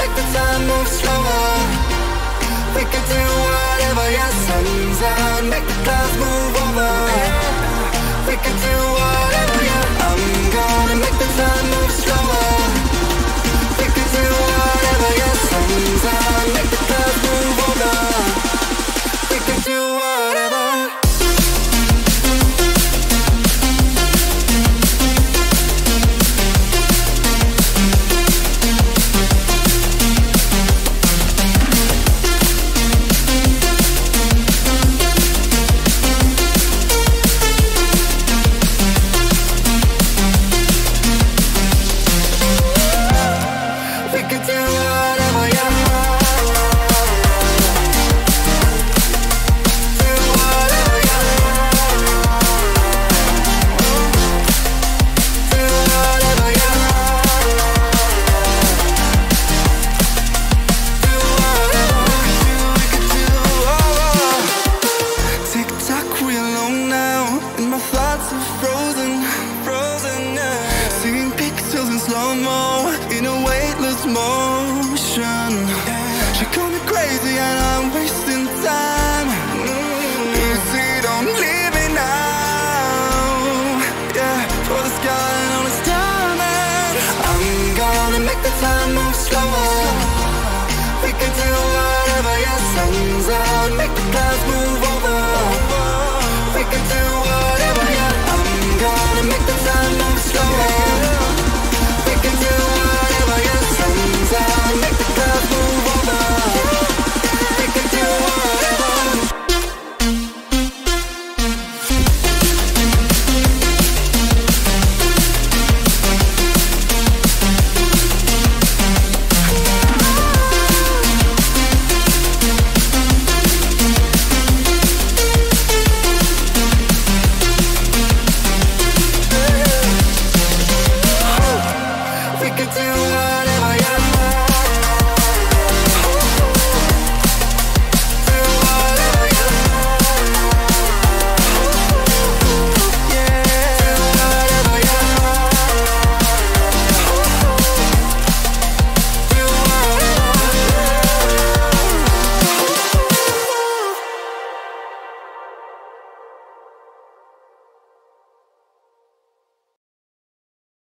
make the time move slower. We could do whatever, yeah, sun's out, make the clouds move over. We could do whatever, yeah. I'm gonna make the time move slower. We could do whatever, yeah, sun's out, make the clouds move over. We could do whatever. She